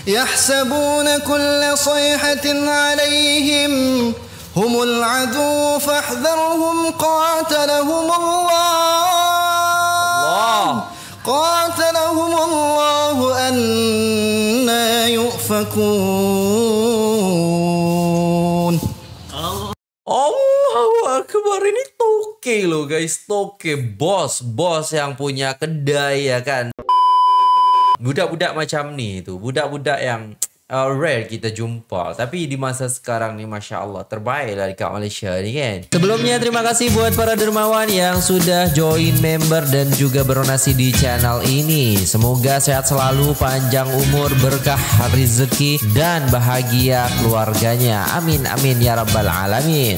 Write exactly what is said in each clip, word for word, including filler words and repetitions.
يحسبون كل صيحة عليهم هم العدو فاحذرهم قاتلهم الله قاتلهم الله أنا يؤفكون. Allahu Akbar, ini toke loh guys, toke bos, bos yang punya kedai ya kan. Budak-budak macam nih itu, budak-budak yang uh, rare kita jumpa. Tapi di masa sekarang nih Masya Allah terbaik lah dekat Malaysia ni kan. Sebelumnya terima kasih buat para dermawan yang sudah join member dan juga berdonasi di channel ini. Semoga sehat selalu, panjang umur, berkah rezeki dan bahagia keluarganya. Amin amin ya rabbal alamin.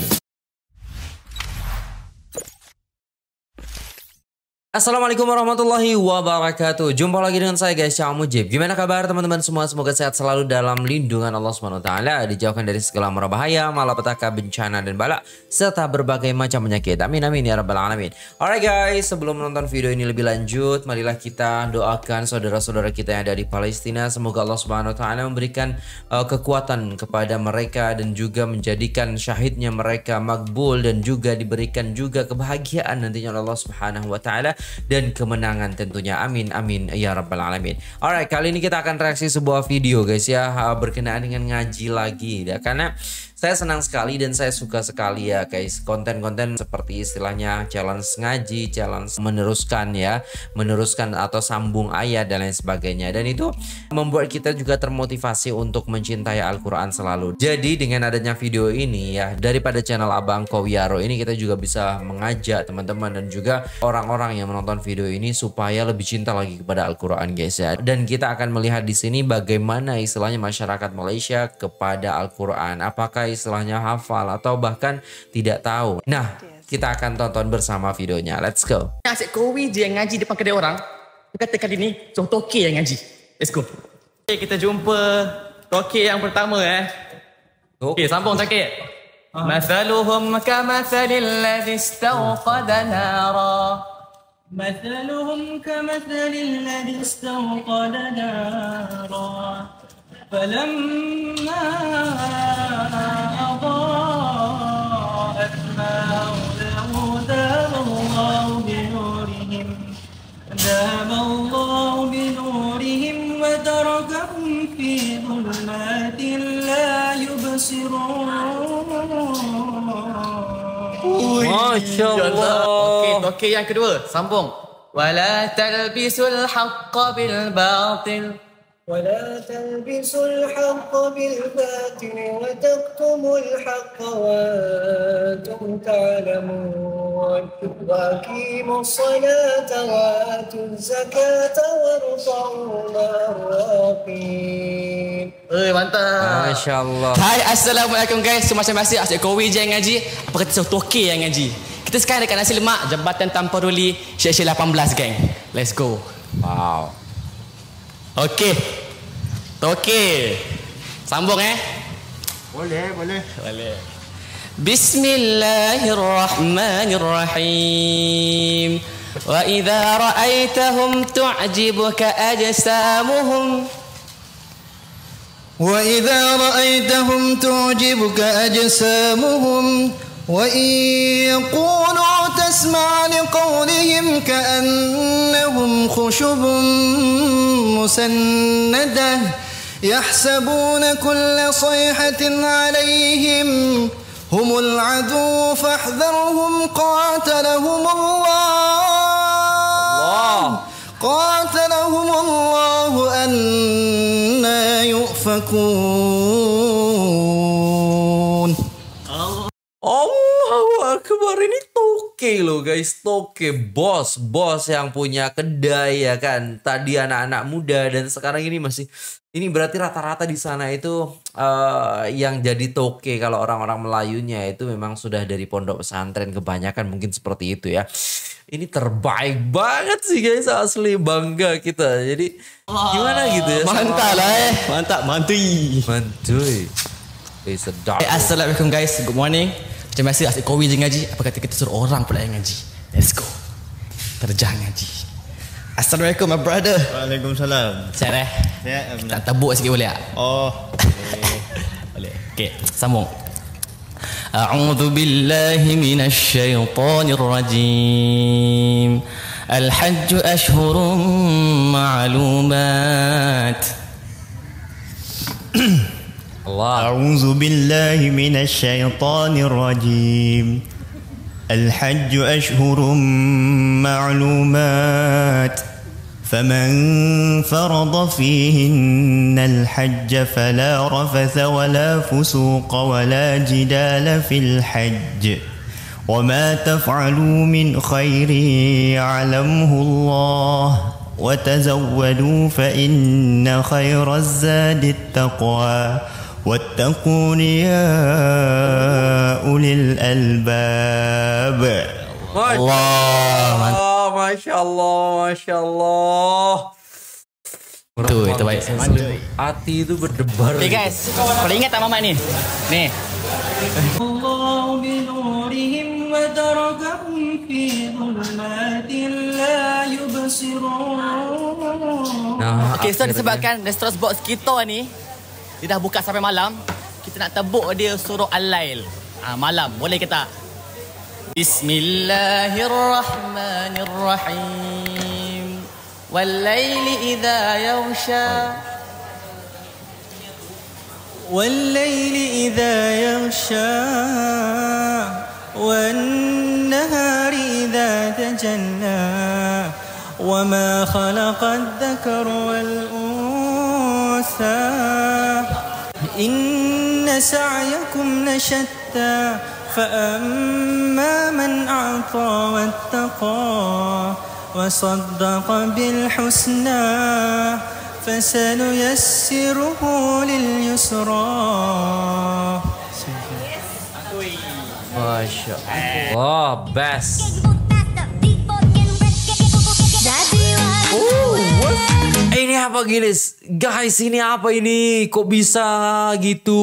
Assalamualaikum warahmatullahi wabarakatuh. Jumpa lagi dengan saya guys, Cak Mujib. Gimana kabar teman-teman semua? Semoga sehat selalu dalam lindungan Allah subhanahu wa taala, dijauhkan dari segala mara bahaya, malapetaka, bencana dan bala serta berbagai macam penyakit. Amin amin ya rabbal alamin. Alright guys, sebelum menonton video ini lebih lanjut, marilah kita doakan saudara-saudara kita yang ada di Palestina. Semoga Allah subhanahu wa taala memberikan uh, kekuatan kepada mereka dan juga menjadikan syahidnya mereka makbul dan juga diberikan juga kebahagiaan nantinya oleh Allah subhanahu wa taala dan kemenangan tentunya. Amin amin ya rabbal alamin. Alright, kali ini kita akan reaksi sebuah video guys ya, berkenaan dengan ngaji lagi ya, karena saya senang sekali dan saya suka sekali ya guys konten-konten seperti istilahnya challenge ngaji, challenge meneruskan ya, meneruskan atau sambung ayat dan lain sebagainya, dan itu membuat kita juga termotivasi untuk mencintai Al-Quran selalu. Jadi dengan adanya video ini ya, daripada channel Abang Kowiaro ini, kita juga bisa mengajak teman-teman dan juga orang-orang yang menonton video ini supaya lebih cinta lagi kepada Al-Quran guys ya. Dan kita akan melihat di sini bagaimana istilahnya masyarakat Malaysia kepada Al-Quran, apakah istilahnya hafal atau bahkan tidak tahu. Nah, kita akan tonton bersama videonya. Let's go. Asyik Kowi je yang ngaji depan kedai orang. Dia kata kali ni so toke yang ngaji. Let's go. Okay, kita jumpa toke yang pertama eh. Okey, sambung toke. Mathaluhum kamathalil ladzi istawqada nara. Mathaluhum kamathalil ladzi istawqada nara. فلما أضاءت ما حوله ذهب الله بنورهم ذهب الله بنورهم وتركهم في ظلمات لا يبصرون. Masya Allah. Okey, okey yang kedua, sambung. ولا تلبسوا الحق بالباطل ولا تلبسوا الحق بالباطل وتكتموا الحق وأنتم تعلمون وأقيموا الصلاة وآتوا الزكاة وارفعوا مع الراكعين. Eh, mantap. Masya Allah. Hai, assalamualaikum guys. Macam biasa asyik Kowi je yang ngaji. Apa kata so toke yang ngaji. Kita sekarang dekat Nasi Lemak, Jabatan Tanpa Ruli, Syekh lapan belas gang. Let's go. Wow. Okey. Okey. Sambung eh? Boleh, boleh. Boleh. Bismillahirrahmanirrahim. Wa idza ra'aitahum tu'jibuka ajsamuhum Wa idza ra'aitahum tu'jibuka ajsamuhum وإن يقولوا تسمع لقولهم كأنهم خشب مسندة يحسبون كل صيحة عليهم هم العدو فاحذرهم قاتلهم الله قاتلهم الله أنا يؤفكون. Allahu Akbar, ini toke loh guys, toke bos, bos yang punya kedai ya kan. Tadi anak-anak muda dan sekarang ini masih, ini berarti rata-rata di sana itu uh, yang jadi toke kalau orang-orang Melayunya itu memang sudah dari pondok pesantren kebanyakan, mungkin seperti itu ya. Ini terbaik banget sih guys, asli bangga kita. Jadi gimana gitu ya? Mantap lah eh, mantap, mantui, mantui. Eh, sedap. Hey, assalamualaikum guys, good morning. Macam biasa asyik Kowi je ngaji. Apa kata kita suruh orang pula yang ngaji. Let's go. Terjah ngaji. Assalamualaikum my brother. Waalaikumsalam. Sihat eh? Sihat. Tak tebuk sikit boleh tak? Oh. Boleh. Okey, sambung. A'udzu billahi minasy syaithanir rajim. Al-hajj ashhurun ma'lumat. Allah. A'udzu billahi minasy syaithanir rajim. الحج أشهر معلومات فمن فرض فيهن الحج فلا رفث ولا فسوق ولا جدال في الحج وما تفعلوا من خير يعلمه الله وتزودوا فإن خير الزاد التقوى واتقون يا أولي الألباب. Allah, Masya Allah, Masya Allah. Itu, itu baik. Hati itu berdebar. Okay guys, kalau ingat tak Mamat ni? Ni. Allah binurihim wa tarakahum fi dhulumatin la yubsirun. Okay, so disebabkan Destros Box kita ni dia dah buka sampai malam, kita nak tebuk dia surah Al-Lail. Ah, malam, boleh kita? Bismillahirrahmanirrahim. Wal-laili idza yaghsha. Wal-laili idza yaghsha. Wan-nahari idza tajalla. Wama khalaqad dhakara wal-untha. إن سعيكم لشتى فأما من أعطى واتقى وصدق بالحسنى فسنيسره لليسرى. Masya Allah, best. Eh, ini apa guys? Guys, ini apa ini? Kok bisa gitu?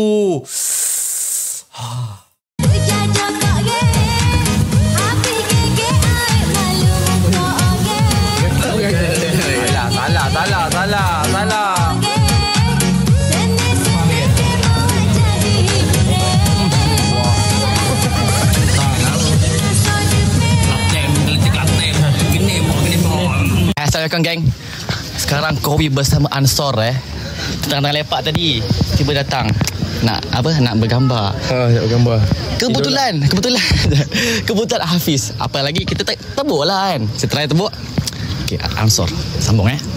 Salah, salah, salah, salah, salah. Assalamualaikum geng. Sekarang Kowi bersama Ansor eh. Tengah-tengah lepak tadi tiba datang. Nak apa? Nak bergambar. Ah, nak bergambar. Kebetulan, kebetulan. Kebetulan Hafiz. Apa lagi kita tebuk lah kan. Saya try tebuk. Okey, Ansor. Sambung eh.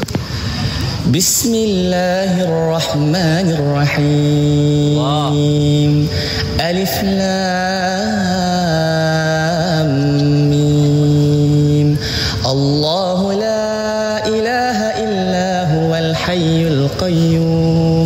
Bismillahirrahmanirrahim. Wow. Alif Lam Mim. Allahu la ilaha illa huwal hayyul qayyum.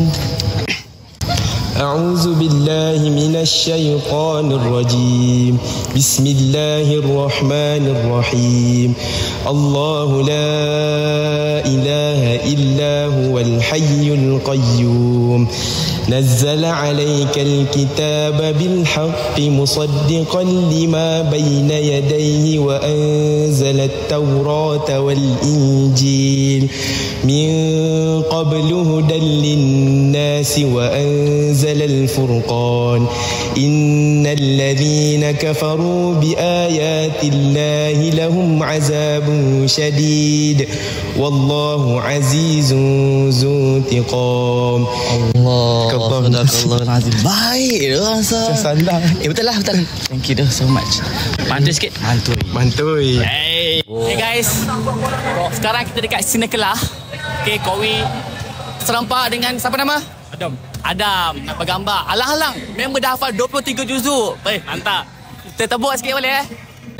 أعوذ بالله من الشيطان الرجيم بسم الله الرحمن الرحيم الله لا إله إلا هو الحي القيوم نزل عليك الكتاب بالحق مصدقا لما بين يديه وأنزل التوراة والإنجيل من قبل هدى للناس وأنزل الفرقان إن الذين كفروا بآيات الله لهم عذاب شديد والله عزيز ذو انتقام. Allah Astagfirullahaladzim. Baik dah Ansor. Salah. Eh betul lah, betul. Thank you dah so much. Mantui sikit. Mantui. Mantui. Hey. Hey guys. Sekarang kita dekat Sinekelah. Okay, Kowi serempak dengan siapa nama? Adam. Adam nak bergambar. Alang-alang member dah hafal dua puluh tiga juzuk. Eh, mantap. Kita tebuk sikit boleh eh?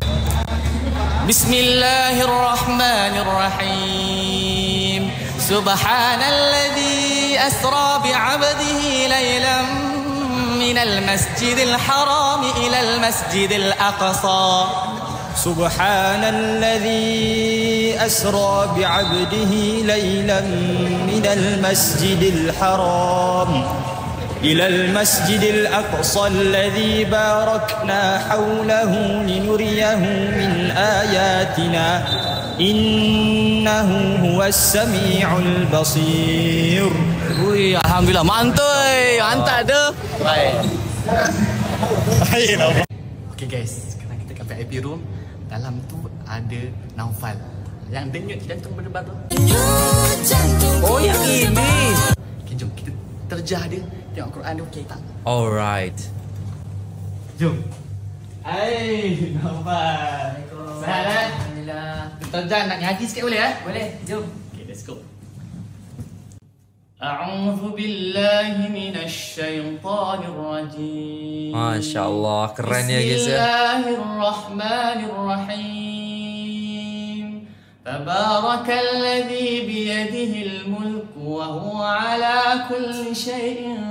Bismillahirrahmanirrahim. Subhanalladzi asra bi'abdihi laylan minal masjidil haram ilal masjidil aqsa. سبحان الذي أسرى بعبده ليلا من المسجد الحرام إلى المسجد الأقصى الذي باركنا حوله لنريه من آياتنا إنه هو السميع البصير. Ui, alhamdulillah, mantul, mantap tu. Baik. Okay guys, sekarang kita kat V I P room. Dalam tu ada Naufal yang denyut jantung berdebar tu. Oh, yang ini. Okay, jom kita terjah dia. Tengok Quran dia okey tak? Alright. Jom. Hai, Naufal. Sehat eh? Alhamdulillah. Terjah nak ngaji sikit boleh eh? Boleh, jom. Okay, let's go. A'udzu billahi minasy syaithanir rajim. Masya-Allah, keren ya guys ya. Bismillahirrahmanirrahim. Tabarakalladzi biyadihil mulku wa huwa ala kulli syai'in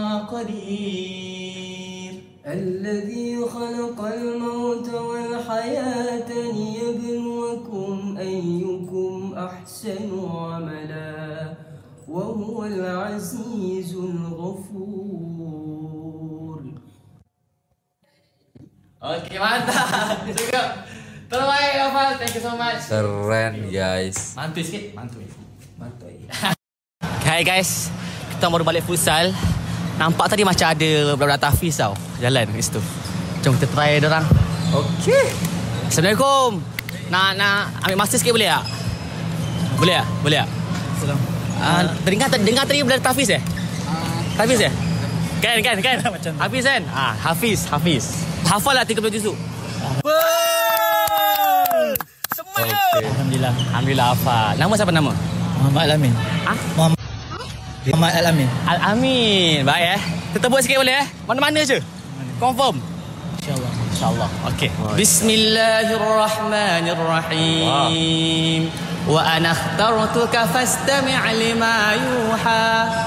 qadir. Alladzi khalaqal mauta wal hayata liyabluwakum ayyukum ahsanu amala. وهو العزيز الغفور. Okey, mantap. Cukup. Terbaik Naufal, thank you so much. Keren guys. Mantul sikit, mantul. Mantul. Hai guys, kita baru balik futsal. Nampak tadi macam ada budak-budak tahfiz tau jalan kat situ. Jom kita try dia orang. Okey. Assalamualaikum. Nak nak ambil masa sikit boleh tak? Boleh tak? Boleh tak? Assalamualaikum. Uh, dengar, dengar tadi budak tahfiz eh? Uh, tahfiz eh? Kan, kan, kan? Macam Hafiz kan? Ah, Hafiz, Hafiz. Hafal lah tiga puluh juzuk. Semangat! Okay. Alhamdulillah. Alhamdulillah hafal. Nama siapa nama? Muhammad Al-Amin. Ah? Muhammad, Muhammad Al-Amin. Al-Amin. Baik eh. Kita buat sikit boleh eh? Mana-mana je. Confirm. InsyaAllah. InsyaAllah. Okey. Bismillahirrahmanirrahim. Wa ana akhtartuka fastami' lima yuha.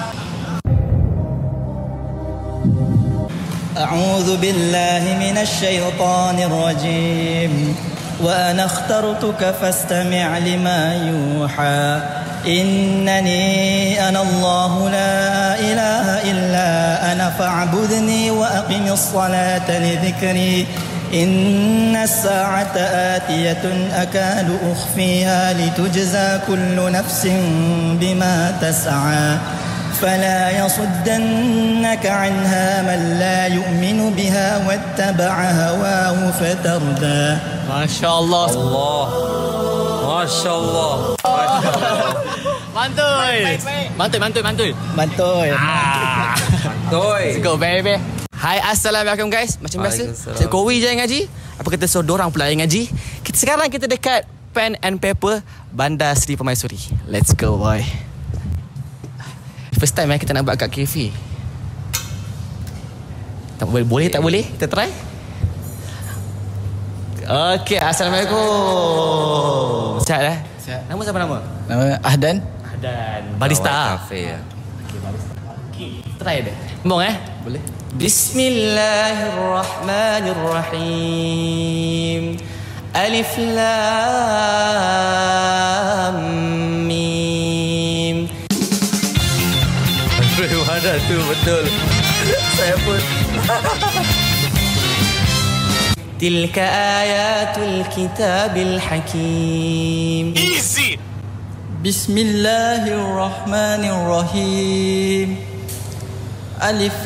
أعوذ بالله من الشيطان الرجيم وأنا اخترتك فاستمع لما يوحى إنني أنا الله لا إله إلا أنا فاعبدني وأقم الصلاة لذكري إن الساعة آتية أكاد أخفيها لتجزى كل نفس بما تسعى فلا يصدنك عنها من لا يؤمن بها واتبع هواه فتردى. Masya Allah. Allah. Masya Allah. Mantul. Mantul, mantul, mantul. Mantul. Ah. Toy. Let's go baby. Hai, assalamualaikum guys. Macam biasa, Cik Kowi je yang ngaji. Apa kata so dorang pula yang ngaji. Kita sekarang kita dekat Pen and Paper Bandar Seri Permaisuri. Let's go boy. First time eh kita nak buat kat kafe. Tak boleh, boleh tak boleh? Kita try. Okey, assalamualaikum. Sihat eh? Sihat. Nama siapa nama? Nama Ahdan. Ahdan. Barista. Kafe ya. Okey, barista. Okey, try deh. Sambung eh? Boleh. Bismillahirrahmanirrahim. Alif lam mim. Mana tu betul. Saya pun. Tilka ayatul kitabil hakim. Easy. Bismillahirrahmanirrahim. Alif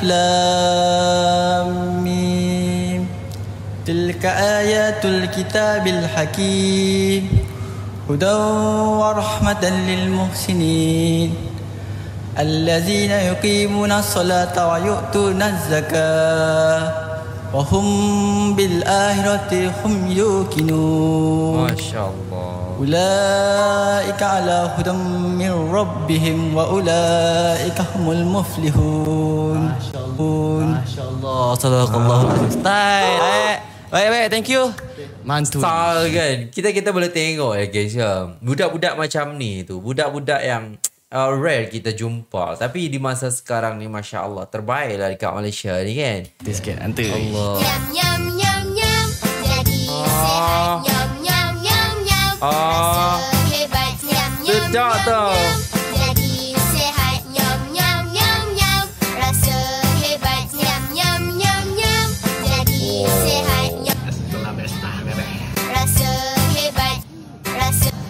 lam mim. Tilka ayatul kitabil hakim. Hudan wa rahmatan lil muhsinin. الذين يقيمون الصلاة ويؤتون الزكاة وهم بالآخرة هم يوقنون. Masya Allah. أولئك على هدى من ربهم وأولئك هم المفلحون. Masya Allah. Sadaqallah. Baik, baik, baik. Thank you. Mantul. Style kan. Kita kita boleh tengok ya guys ya. Budak-budak macam ni tu, budak-budak yang Uh, rare kita jumpa. Tapi di masa sekarang ni Masya Allah terbaik lah dekat Malaysia ni kan. Sikit nanti. Allah. Nyam nyam nyam nyam. Jadi sehat. Nyam nyam nyam nyam. Ah. Rasa hebat. Nyam nyam Sedap tau. nyam. Jadi sehat. Nyam nyam nyam nyam. Rasa hebat. Nyam nyam nyam nyam. Jadi sehat. Nyam. Rasa hebat. Rasa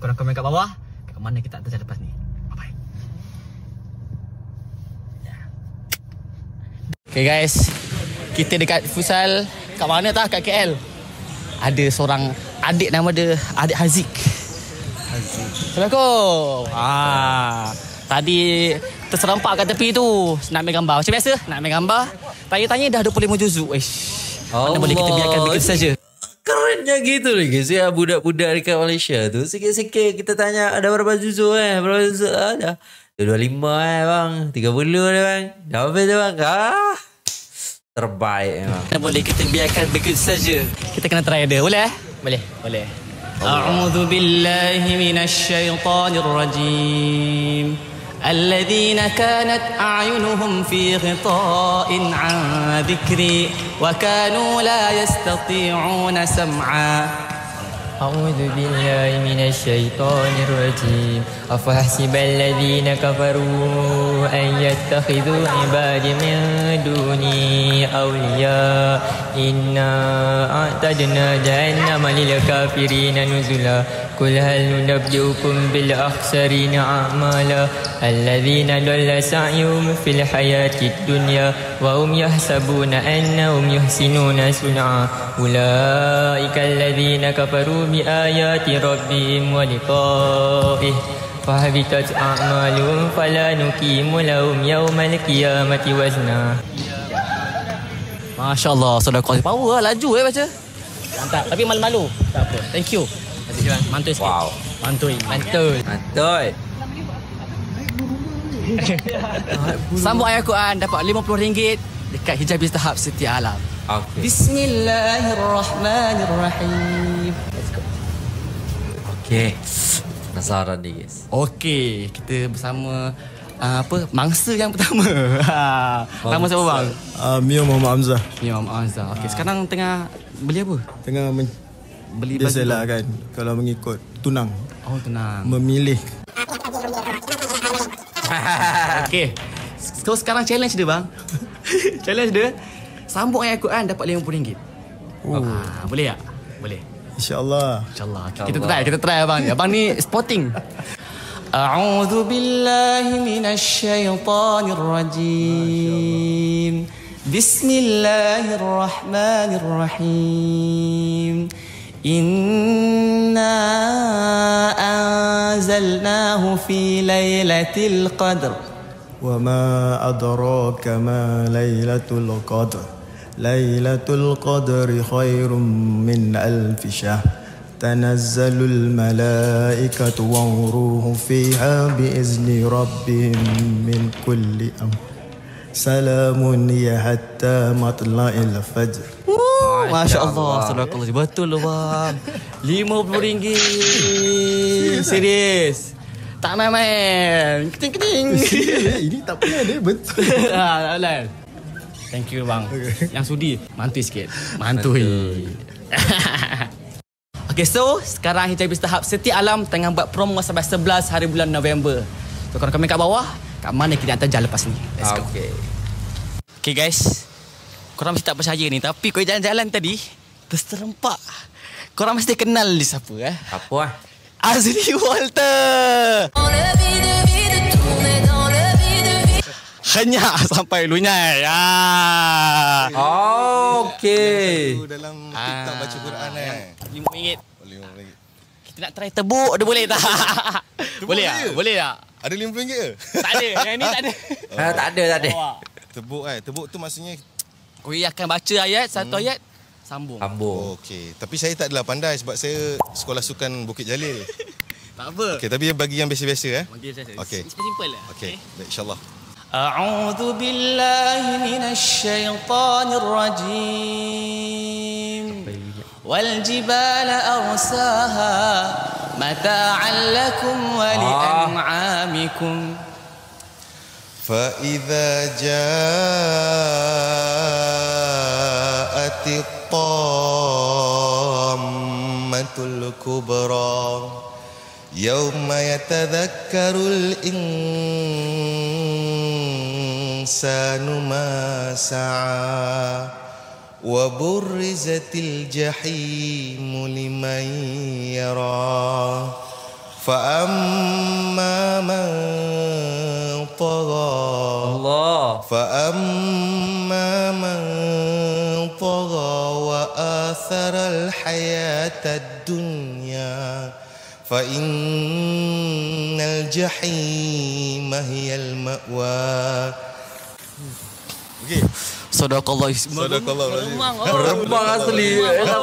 korang komen kat bawah kat mana kita nak terjah lepas ni. Bye-bye. Okay guys, kita dekat futsal. Kat mana tah? Kat K L. Ada seorang adik nama dia Adik Haziq. Haziq. Assalamualaikum. Ah, tadi terserempak kat tepi tu. Nak ambil gambar. Macam biasa, nak ambil gambar. Tanya-tanya dah dua puluh lima juzuk. Ish. Mana boleh kita biarkan begitu saja. Kerennya gitu loh guys ya, budak-budak dekat Malaysia tu. Sikit-sikit kita tanya ada berapa juzuk eh? Berapa juzuk? Ada. dua puluh lima eh bang. tiga puluh dah bang. Dah habis dah bang. Ah. Terbaik memang. Mana boleh kita biarkan begitu saja. Kita kena try dia. Boleh eh? Boleh. Boleh. A'udzu billahi minasy syaithanir rajim. الذين كانت أعينهم في غطاء عن ذكري وكانوا لا يستطيعون سمعا أعوذ بالله من الشيطان الرجيم أفحسب الذين كفروا أن يتخذوا عبادي من دوني أولياء إنا أعتدنا جهنم للكافرين نزلا قل هل ننبئكم بالأخسرين أعمالا الذين ضل سعيهم في الحياة الدنيا وهم يحسبون أنهم يحسنون صنعا أولئك الذين كفروا بآيات ربهم ولقائه فهبطت أعمالهم فلا نقيم لهم يوم القيامة وزنا. Masya Allah, saudara kuasa power lah, laju eh baca. Mantap, tapi malu-malu. Tak apa, thank you. Mantul sikit. Wow. Mantul. Mantul. Mantul. Sambung ayat Quran dapat lima puluh ringgit dekat Hijabis Tahap Setia Alam. Okay. Bismillahirrahmanirrahim. Let's go. Okay. Penasaran ni guys. Okey, kita bersama uh, apa mangsa yang pertama. Nama siapa bang? Uh, Mio Muhammad Hamzah. Mio Muhammad Hamzah. Okey, sekarang tengah beli apa? Tengah men- Beli baju. Biasalah kan, kalau mengikut tunang. Oh, tenang. Memilih. Okey. So sekarang challenge dia bang. Challenge dia sambung ayat Quran dapat lima puluh ringgit. Oh. Ah, boleh tak? Boleh. InsyaAllah. InsyaAllah. Okay, kita try, kita try abang. Abang ni spotting. A'udzu billahi minasy syaithanir rajim. Bismillahirrahmanirrahim. Inna anzalnahu fi lailatul qadr. Wa ma adraka ma lailatul qadr. Lailatul qadri khairum min alfi syahr. Tanazzalul malaikatu war-ruhu fiha biizni rabbihim min kulli amr. Salamun ya hatta matla'il fajr. Masya Allah, saudara betul loh bang. lima puluh ringgit. Serius. Tak main-main. Keting-keting. Ini tak payah dia betul. Ah, tak. Thank you bang. Yang sudi mantui sikit. Mantui. Okay, so sekarang Hijabis Tahap Setia Alam tengah buat promo sampai sebelas hari bulan November. So korang komen kat bawah kat mana kita nak terjah lepas ni. Let's go. Okay. Okay guys, korang mesti tak percaya ni, tapi kau jalan-jalan tadi terserempak. Korang mesti kenal dia siapa eh? Apa lah? Azli Walter. Henyak sampai lunyai. Ah. Oh, okay. Dalam TikTok baca Quran eh. lima ringgit. lima ringgit. Kita nak try tebuk dia boleh tak? Boleh tak? boleh. Boleh tak? Ada lima ringgit ke? Tak ada. Yang ni tak ada. Ah, tak ada, tak ada. Tebuk eh. Tebuk tu maksudnya Kau akan baca ayat, satu ayat, sambung. Sambung. oh, okey. Tapi saya tak adalah pandai sebab saya sekolah sukan Bukit Jalil. Tak apa. Okey, tapi bagi yang biasa-biasa eh. Bagi saya. Okey. Simple lah. Okey, baik, insya-Allah. أعوذ بالله من الشيطان الرجيم والجبال أرساها متاعا لكم ولأنعامكم فإذا جاءت الطامة الكبرى يوم يتذكر الإنسان ما سعى وبرزت الجحيم لمن يرى فأما من طغى Allah. فأما من طغى وآثر الحياة الدنيا فإن الجحيم هي المأوى. Okay. Sadaqallah. Sadaqallah. Rembang asli. Ya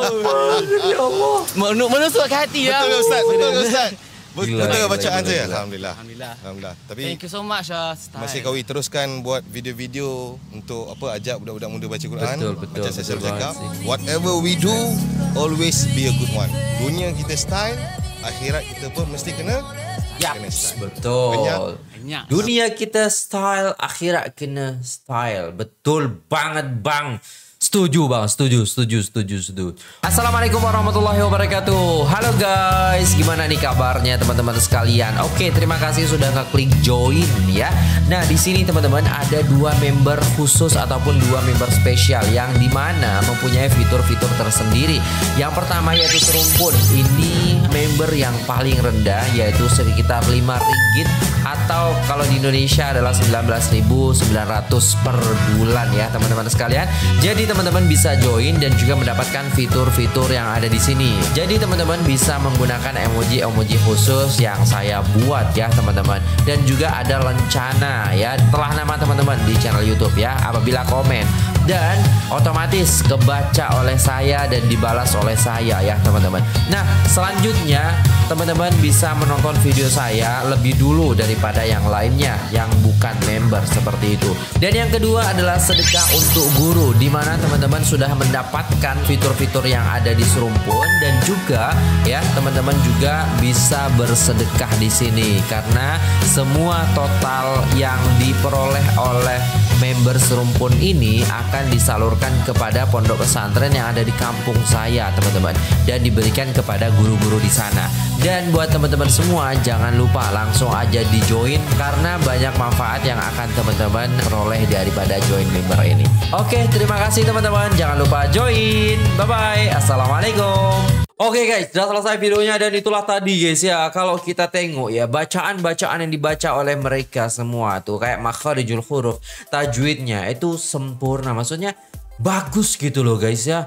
Allah. Menusuk ke hati ya. Betul Ustaz, betul Ustaz. Gila, Betul gila, bacaan gila, saya. gila. Alhamdulillah. Alhamdulillah. Alhamdulillah. Tapi Thank you so much uh, Style. masih kau teruskan buat video-video untuk apa ajak budak-budak muda baca Quran. Betul, betul, Macam saya betul selalu cakap, banget sih. whatever we do, always be a good one. Dunia kita style, akhirat kita pun mesti kena Ya. kena style. Betul. Banyak. Dunia kita style, akhirat kena style. Betul banget bang. Setuju bang, setuju, setuju, setuju, setuju. Assalamualaikum warahmatullahi wabarakatuh. Halo guys, gimana nih kabarnya teman-teman sekalian? Oke, terima kasih sudah ngeklik join ya. Nah di sini teman-teman ada dua member khusus ataupun dua member spesial yang dimana mempunyai fitur-fitur tersendiri. Yang pertama yaitu Serumpun. Ini member yang paling rendah yaitu sekitar lima ringgit atau kalau di Indonesia adalah sembilan belas ribu sembilan ratus per bulan ya teman-teman sekalian. Jadi teman-teman bisa join dan juga mendapatkan fitur-fitur yang ada di sini. Jadi teman-teman bisa menggunakan emoji-emoji khusus yang saya buat ya teman-teman. Dan juga ada lencana ya telah nama teman-teman di channel YouTube ya apabila komen. Dan otomatis kebaca oleh saya dan dibalas oleh saya ya teman-teman. Nah selanjutnya teman-teman bisa menonton video saya lebih dulu daripada yang lainnya yang bukan member seperti itu. Dan yang kedua adalah sedekah untuk guru, di mana teman-teman sudah mendapatkan fitur-fitur yang ada di Serumpun dan juga ya teman-teman juga bisa bersedekah di sini karena semua total yang diperoleh oleh member Serumpun ini akan disalurkan kepada pondok pesantren yang ada di kampung saya teman-teman dan diberikan kepada guru-guru di sana. Dan buat teman-teman semua jangan lupa langsung aja di join karena banyak manfaat yang akan teman-teman peroleh daripada join member ini. Oke, terima kasih teman-teman. Jangan lupa join. Bye-bye. Assalamualaikum. Oke guys, sudah selesai videonya dan itulah tadi guys ya. Kalau kita tengok ya bacaan-bacaan yang dibaca oleh mereka semua tuh kayak makharijul huruf, tajwidnya itu sempurna. Maksudnya bagus gitu loh guys ya.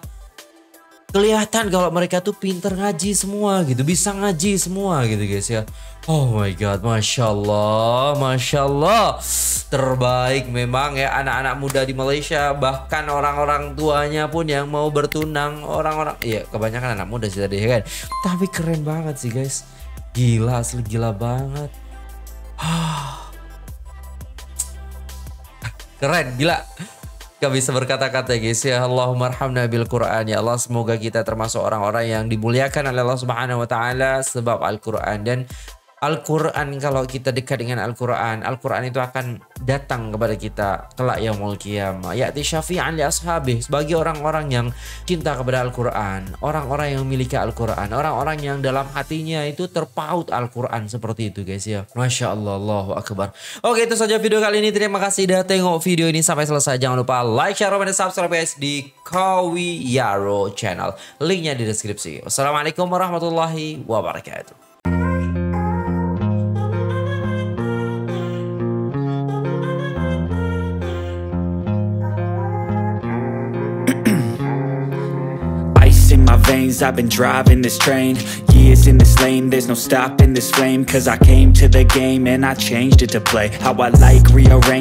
Kelihatan kalau mereka tuh pinter ngaji semua gitu, bisa ngaji semua gitu guys ya. Oh my god, Masya Allah, Masya Allah. Terbaik memang ya anak-anak muda di Malaysia. Bahkan orang-orang tuanya pun yang mau bertunang. Orang-orang, ya kebanyakan anak muda sih tadi ya kan. Tapi keren banget sih guys. Gila, asli gila banget. Keren, gila. Gak bisa berkata-kata guys ya. Allahumma arhamna bil Quran ya Allah, semoga kita termasuk orang-orang yang dimuliakan oleh Allah Subhanahu wa taala sebab Al-Quran. Dan Al-Quran, kalau kita dekat dengan Al-Quran, Al-Quran itu akan datang kepada kita kelak yaumul qiyamah. Ya'ti syafi'an li ashabih, bagi orang-orang yang cinta kepada Al-Quran, orang-orang yang memiliki Al-Quran, orang-orang yang dalam hatinya itu terpaut Al-Quran seperti itu guys ya. Masya Allah, Allahu Akbar. Oke, itu saja video kali ini. Terima kasih sudah tengok video ini sampai selesai. Jangan lupa like, share, dan subscribe guys di Kawi Yaro channel. Linknya di deskripsi. Wassalamualaikum warahmatullahi wabarakatuh. In my veins, I've been driving this train. Years in this lane, there's no stopping this flame. Cause I came to the game and I changed it to play how I like, rearrange